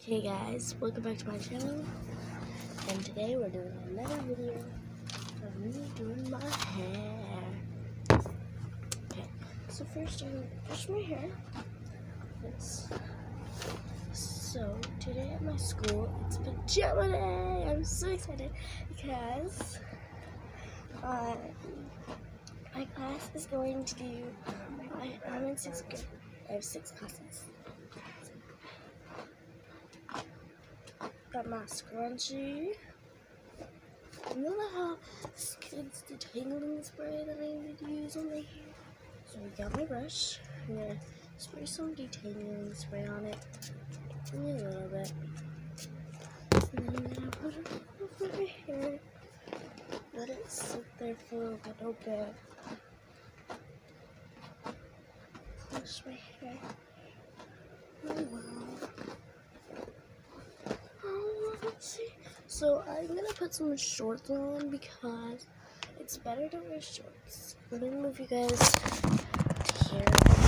Hey guys, welcome back to my channel, and today we're doing another video of me doing my hair. Okay, so first I'm going to brush my hair. So today at my school, it's pajama day. I'm so excited because my class is going to do, I'm in 6th grade, I have 6 classes. Got my scrunchie. Remember how kids detangling spray that I need to use on my hair? So we got my brush. I'm gonna spray some detangling spray on it. Only a little bit. And then I'm gonna put it over my hair. Let it sit there for a little bit. Flush my hair. Oh wow. So I'm gonna put some shorts on because it's better to wear shorts. Let me move you guys to here.